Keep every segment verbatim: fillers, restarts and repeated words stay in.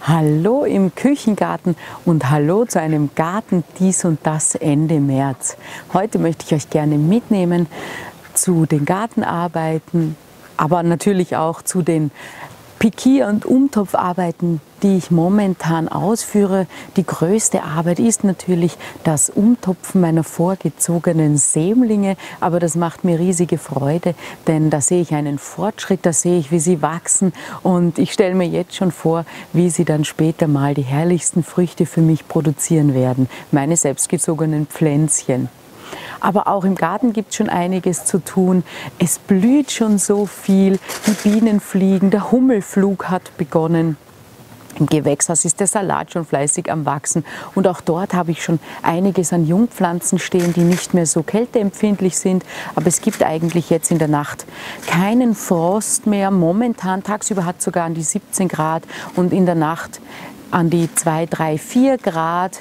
Hallo im Küchengarten und hallo zu einem Garten dies und das Ende März. Heute möchte ich euch gerne mitnehmen zu den Gartenarbeiten, aber natürlich auch zu den Pikier- und Umtopfarbeiten, die ich momentan ausführe. Die größte Arbeit ist natürlich das Umtopfen meiner vorgezogenen Sämlinge, aber das macht mir riesige Freude, denn da sehe ich einen Fortschritt, da sehe ich, wie sie wachsen und ich stelle mir jetzt schon vor, wie sie dann später mal die herrlichsten Früchte für mich produzieren werden, meine selbstgezogenen Pflänzchen. Aber auch im Garten gibt es schon einiges zu tun. Es blüht schon so viel, die Bienen fliegen, der Hummelflug hat begonnen. Im Gewächshaus ist der Salat schon fleißig am Wachsen und auch dort habe ich schon einiges an Jungpflanzen stehen, die nicht mehr so kälteempfindlich sind. Aber es gibt eigentlich jetzt in der Nacht keinen Frost mehr. Momentan tagsüber hat es sogar an die siebzehn Grad und in der Nacht an die zwei, drei, vier Grad.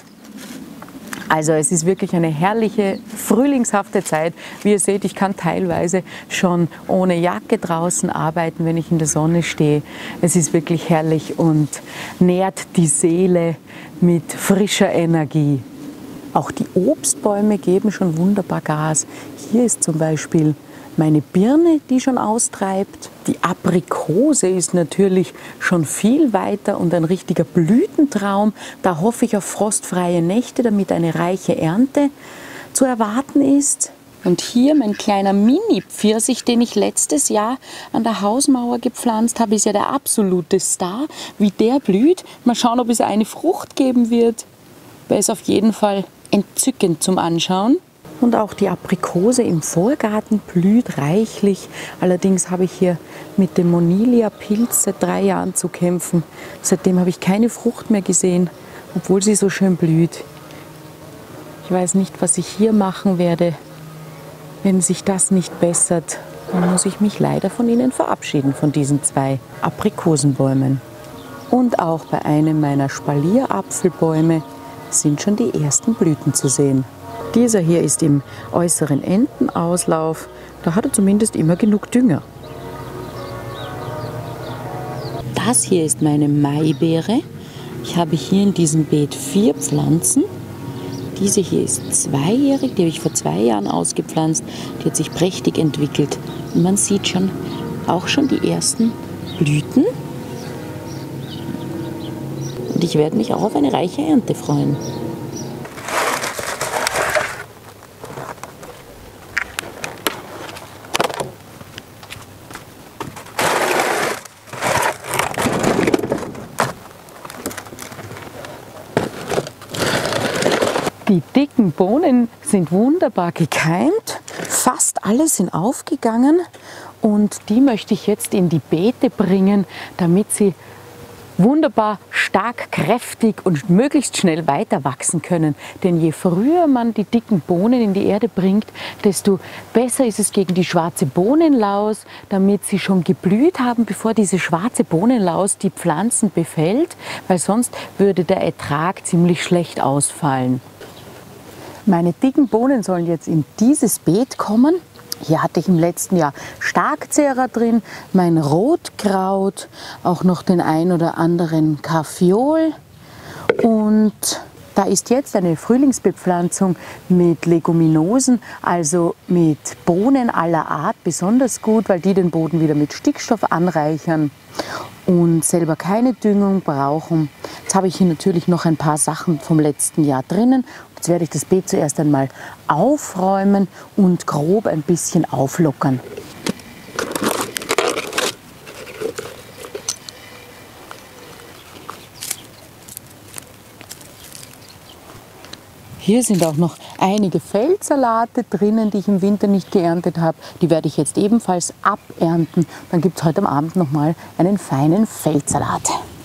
Also es ist wirklich eine herrliche, frühlingshafte Zeit. Wie ihr seht, ich kann teilweise schon ohne Jacke draußen arbeiten, wenn ich in der Sonne stehe. Es ist wirklich herrlich und nährt die Seele mit frischer Energie. Auch die Obstbäume geben schon wunderbar Gas. Hier ist zum Beispiel meine Birne, die schon austreibt. Die Aprikose ist natürlich schon viel weiter und ein richtiger Blütentraum. Da hoffe ich auf frostfreie Nächte, damit eine reiche Ernte zu erwarten ist. Und hier mein kleiner Mini-Pfirsich, den ich letztes Jahr an der Hausmauer gepflanzt habe, ist ja der absolute Star. Wie der blüht, mal schauen, ob es eine Frucht geben wird. Der ist auf jeden Fall entzückend zum Anschauen. Und auch die Aprikose im Vorgarten blüht reichlich. Allerdings habe ich hier mit dem Monilia-Pilz seit drei Jahren zu kämpfen. Seitdem habe ich keine Frucht mehr gesehen, obwohl sie so schön blüht. Ich weiß nicht, was ich hier machen werde. Wenn sich das nicht bessert, dann muss ich mich leider von ihnen verabschieden, von diesen zwei Aprikosenbäumen. Und auch bei einem meiner Spalierapfelbäume sind schon die ersten Blüten zu sehen. Dieser hier ist im äußeren Endenauslauf, da hat er zumindest immer genug Dünger. Das hier ist meine Maibeere. Ich habe hier in diesem Beet vier Pflanzen. Diese hier ist zweijährig, die habe ich vor zwei Jahren ausgepflanzt. Die hat sich prächtig entwickelt. Und man sieht schon auch schon die ersten Blüten. Und ich werde mich auch auf eine reiche Ernte freuen. Die dicken Bohnen sind wunderbar gekeimt, fast alle sind aufgegangen und die möchte ich jetzt in die Beete bringen, damit sie wunderbar stark, kräftig und möglichst schnell weiter wachsen können. Denn je früher man die dicken Bohnen in die Erde bringt, desto besser ist es gegen die schwarze Bohnenlaus, damit sie schon geblüht haben, bevor diese schwarze Bohnenlaus die Pflanzen befällt, weil sonst würde der Ertrag ziemlich schlecht ausfallen. Meine dicken Bohnen sollen jetzt in dieses Beet kommen. Hier hatte ich im letzten Jahr Starkzehrer drin, mein Rotkraut, auch noch den ein oder anderen Kaffeeol. Und da ist jetzt eine Frühlingsbepflanzung mit Leguminosen, also mit Bohnen aller Art, besonders gut, weil die den Boden wieder mit Stickstoff anreichern und selber keine Düngung brauchen. Jetzt habe ich hier natürlich noch ein paar Sachen vom letzten Jahr drinnen. Jetzt werde ich das Beet zuerst einmal aufräumen und grob ein bisschen auflockern. Hier sind auch noch einige Feldsalate drinnen, die ich im Winter nicht geerntet habe. Die werde ich jetzt ebenfalls abernten. Dann gibt es heute am Abend noch mal einen feinen Feldsalat.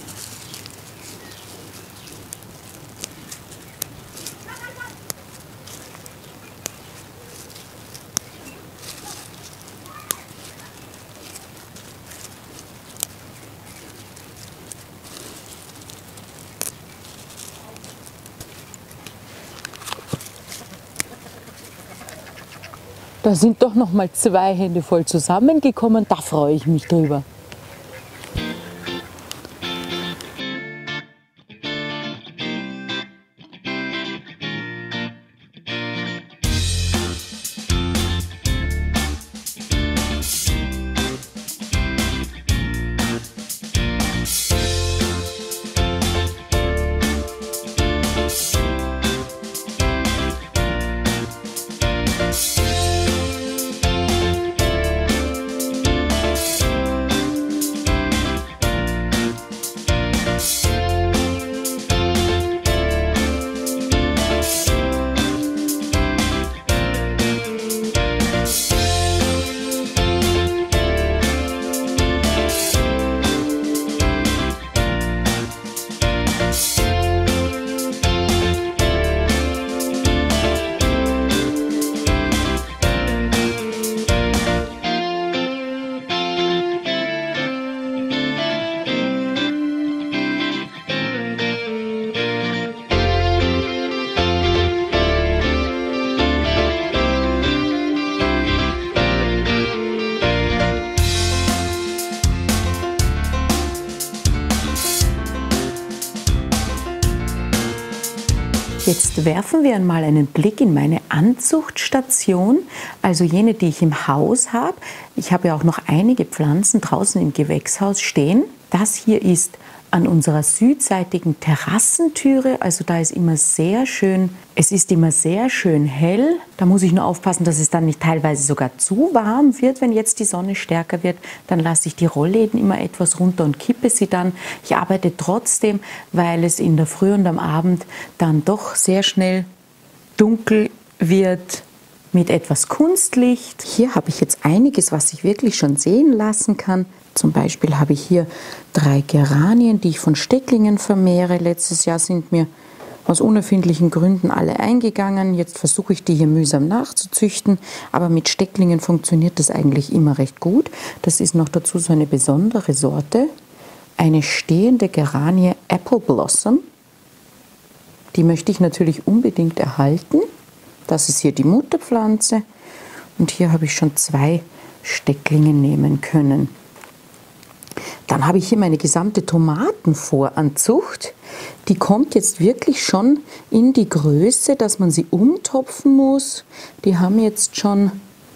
Da sind doch noch mal zwei Hände voll zusammengekommen, da freue ich mich drüber. Jetzt werfen wir einmal einen Blick in meine Anzuchtstation, also jene, die ich im Haus habe. Ich habe ja auch noch einige Pflanzen draußen im Gewächshaus stehen. Das hier ist an unserer südseitigen Terrassentüre, also da ist immer sehr schön, es ist immer sehr schön hell. Da muss ich nur aufpassen, dass es dann nicht teilweise sogar zu warm wird, wenn jetzt die Sonne stärker wird. Dann lasse ich die Rollläden immer etwas runter und kippe sie dann. Ich arbeite trotzdem, weil es in der Früh und am Abend dann doch sehr schnell dunkel wird mit etwas Kunstlicht. Hier habe ich jetzt einiges, was ich wirklich schon sehen lassen kann. Zum Beispiel habe ich hier drei Geranien, die ich von Stecklingen vermehre. Letztes Jahr sind mir aus unerfindlichen Gründen alle eingegangen. Jetzt versuche ich die hier mühsam nachzuzüchten, aber mit Stecklingen funktioniert das eigentlich immer recht gut. Das ist noch dazu so eine besondere Sorte, eine stehende Geranie Apple Blossom. Die möchte ich natürlich unbedingt erhalten. Das ist hier die Mutterpflanze und hier habe ich schon zwei Stecklinge nehmen können. Dann habe ich hier meine gesamte Tomatenvoranzucht. Die kommt jetzt wirklich schon in die Größe, dass man sie umtopfen muss. Die haben jetzt schon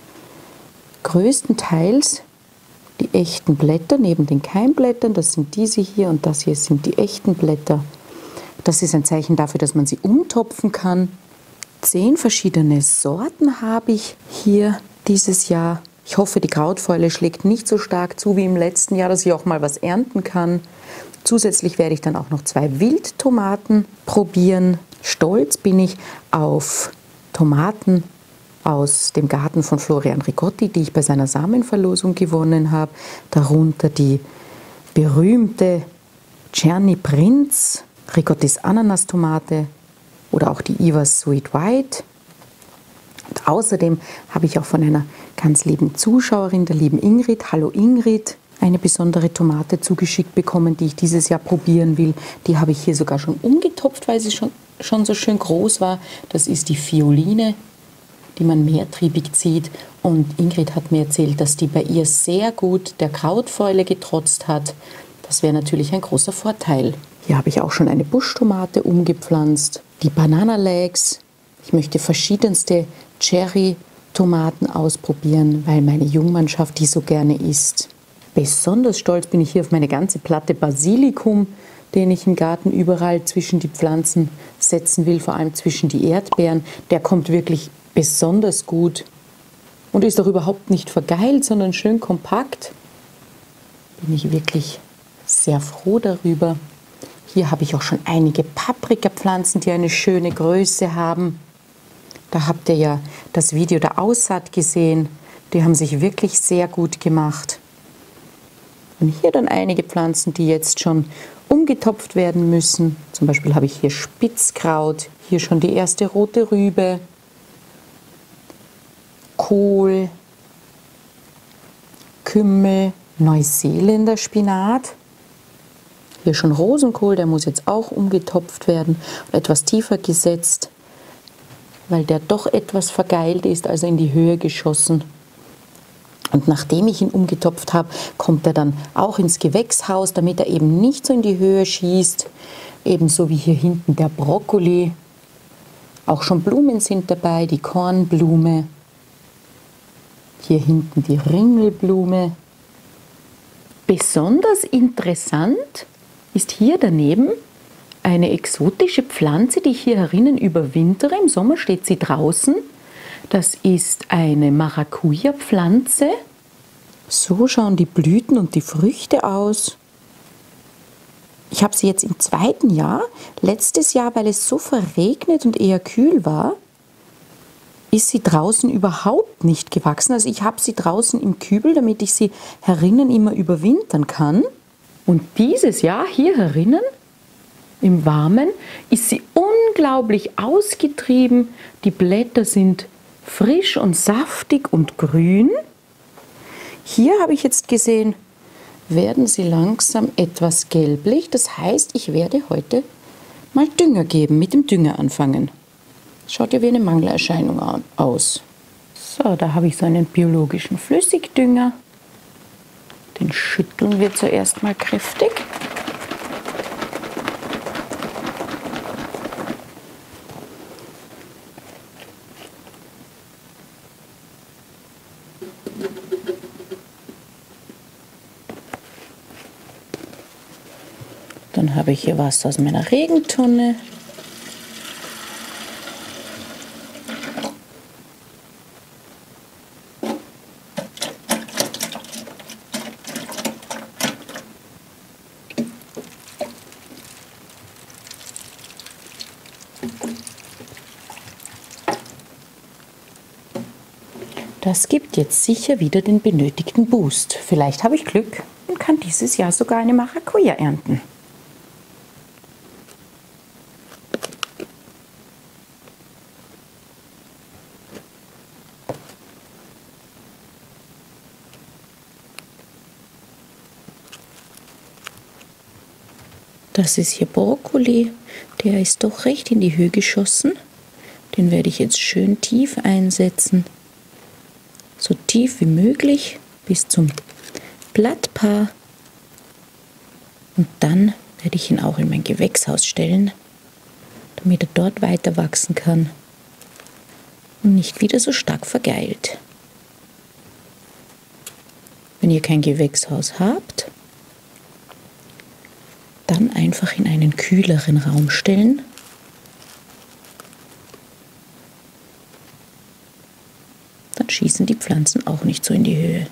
größtenteils die echten Blätter neben den Keimblättern. Das sind diese hier und das hier sind die echten Blätter. Das ist ein Zeichen dafür, dass man sie umtopfen kann. Zehn verschiedene Sorten habe ich hier dieses Jahr. Ich hoffe, die Krautfäule schlägt nicht so stark zu wie im letzten Jahr, dass ich auch mal was ernten kann. Zusätzlich werde ich dann auch noch zwei Wildtomaten probieren. Stolz bin ich auf Tomaten aus dem Garten von Florian Rigotti, die ich bei seiner Samenverlosung gewonnen habe. Darunter die berühmte Czerny Prinz, Rigottis Ananastomate oder auch die Ivers Sweet White. Und außerdem habe ich auch von einer ganz lieben Zuschauerin, der lieben Ingrid, hallo Ingrid, eine besondere Tomate zugeschickt bekommen, die ich dieses Jahr probieren will. Die habe ich hier sogar schon umgetopft, weil sie schon, schon so schön groß war. Das ist die Violine, die man mehrtriebig zieht. Und Ingrid hat mir erzählt, dass die bei ihr sehr gut der Krautfäule getrotzt hat. Das wäre natürlich ein großer Vorteil. Hier habe ich auch schon eine Buschtomate umgepflanzt. Die Banana Legs. Ich möchte verschiedenste Cherry-Tomaten ausprobieren, weil meine Jungmannschaft die so gerne isst. Besonders stolz bin ich hier auf meine ganze Platte Basilikum, den ich im Garten überall zwischen die Pflanzen setzen will, vor allem zwischen die Erdbeeren. Der kommt wirklich besonders gut und ist auch überhaupt nicht vergeilt, sondern schön kompakt. Bin ich wirklich sehr froh darüber. Hier habe ich auch schon einige Paprikapflanzen, die eine schöne Größe haben. Da habt ihr ja das Video der Aussaat gesehen. Die haben sich wirklich sehr gut gemacht. Und hier dann einige Pflanzen, die jetzt schon umgetopft werden müssen. Zum Beispiel habe ich hier Spitzkraut, hier schon die erste rote Rübe, Kohl, Kümmel, Neuseeländer Spinat. Hier schon Rosenkohl, der muss jetzt auch umgetopft werden und etwas tiefer gesetzt, weil der doch etwas vergeilt ist, also in die Höhe geschossen. Und nachdem ich ihn umgetopft habe, kommt er dann auch ins Gewächshaus, damit er eben nicht so in die Höhe schießt. Ebenso wie hier hinten der Brokkoli. Auch schon Blumen sind dabei, die Kornblume. Hier hinten die Ringelblume. Besonders interessant ist hier daneben eine exotische Pflanze, die ich hier herinnen überwintere. Im Sommer steht sie draußen. Das ist eine Maracuja-Pflanze. So schauen die Blüten und die Früchte aus. Ich habe sie jetzt im zweiten Jahr. Letztes Jahr, weil es so verregnet und eher kühl war, ist sie draußen überhaupt nicht gewachsen. Also ich habe sie draußen im Kübel, damit ich sie herinnen immer überwintern kann. Und dieses Jahr hier herinnen, im Warmen, ist sie unglaublich ausgetrieben. Die Blätter sind frisch und saftig und grün. Hier habe ich jetzt gesehen, werden sie langsam etwas gelblich. Das heißt, ich werde heute mal Dünger geben, mit dem Dünger anfangen. Schaut ja wie eine Mangelerscheinung aus. So, da habe ich so einen biologischen Flüssigdünger. Den schütteln wir zuerst mal kräftig. Dann habe ich hier Wasser aus meiner Regentonne. Das gibt jetzt sicher wieder den benötigten Boost. Vielleicht habe ich Glück und kann dieses Jahr sogar eine Maracuja ernten. Das ist hier Brokkoli, der ist doch recht in die Höhe geschossen. Den werde ich jetzt schön tief einsetzen. So tief wie möglich bis zum Blattpaar. Und dann werde ich ihn auch in mein Gewächshaus stellen, damit er dort weiter wachsen kann und nicht wieder so stark vergeilt. Wenn ihr kein Gewächshaus habt, dann einfach in einen kühleren Raum stellen. Dann schießen die Pflanzen auch nicht so in die Höhe.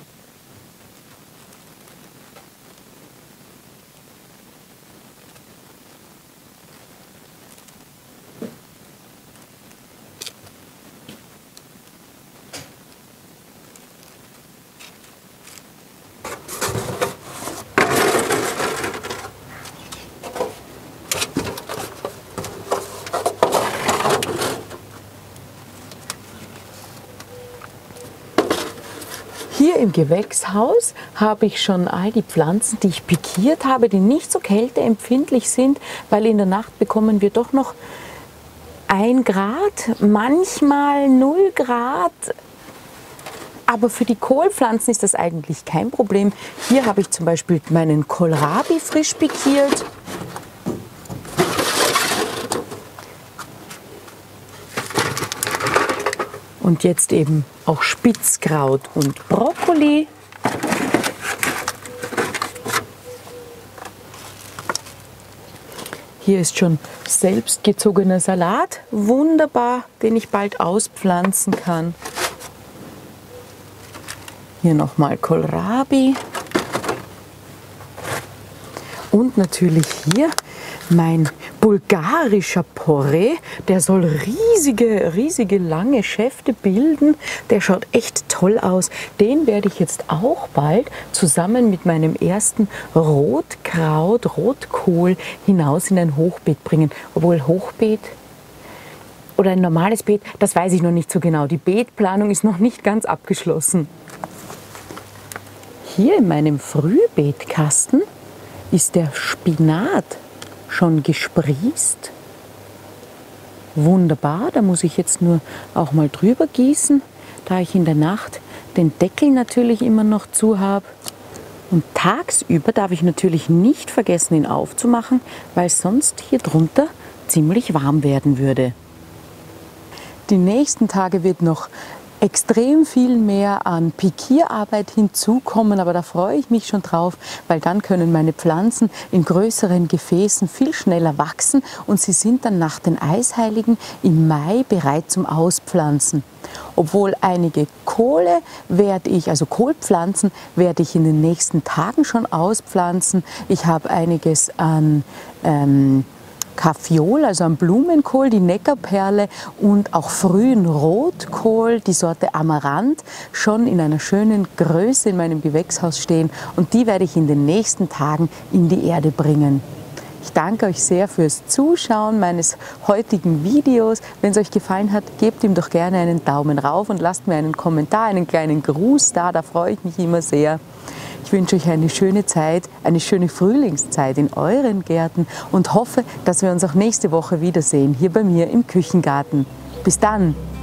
Hier im Gewächshaus habe ich schon all die Pflanzen, die ich pikiert habe, die nicht so kälteempfindlich sind, weil in der Nacht bekommen wir doch noch ein Grad, manchmal null Grad. Aber für die Kohlpflanzen ist das eigentlich kein Problem. Hier habe ich zum Beispiel meinen Kohlrabi frisch pikiert. Und jetzt eben auch Spitzkraut und Brokkoli. Hier ist schon selbstgezogener Salat, wunderbar, den ich bald auspflanzen kann. Hier nochmal Kohlrabi. Und natürlich hier mein bulgarischer Porree, der soll riesige, riesige lange Schäfte bilden. Der schaut echt toll aus. Den werde ich jetzt auch bald zusammen mit meinem ersten Rotkraut, Rotkohl hinaus in ein Hochbeet bringen. Obwohl Hochbeet oder ein normales Beet, das weiß ich noch nicht so genau. Die Beetplanung ist noch nicht ganz abgeschlossen. Hier in meinem Frühbeetkasten ist der Spinat schon gesprießt. Wunderbar, da muss ich jetzt nur auch mal drüber gießen, da ich in der Nacht den Deckel natürlich immer noch zu habe. Und tagsüber darf ich natürlich nicht vergessen, ihn aufzumachen, weil sonst hier drunter ziemlich warm werden würde. Die nächsten Tage wird noch extrem viel mehr an Pikierarbeit hinzukommen, aber da freue ich mich schon drauf, weil dann können meine Pflanzen in größeren Gefäßen viel schneller wachsen und sie sind dann nach den Eisheiligen im Mai bereit zum Auspflanzen. Obwohl einige Kohle werde ich, also Kohlpflanzen werde ich in den nächsten Tagen schon auspflanzen. Ich habe einiges an ähm, Kaffeeol, also am Blumenkohl, die Neckarperle und auch frühen Rotkohl, die Sorte Amaranth, schon in einer schönen Größe in meinem Gewächshaus stehen und die werde ich in den nächsten Tagen in die Erde bringen. Ich danke euch sehr fürs Zuschauen meines heutigen Videos. Wenn es euch gefallen hat, gebt ihm doch gerne einen Daumen rauf und lasst mir einen Kommentar, einen kleinen Gruß da, da freue ich mich immer sehr. Ich wünsche euch eine schöne Zeit, eine schöne Frühlingszeit in euren Gärten und hoffe, dass wir uns auch nächste Woche wiedersehen, hier bei mir im Küchengarten. Bis dann!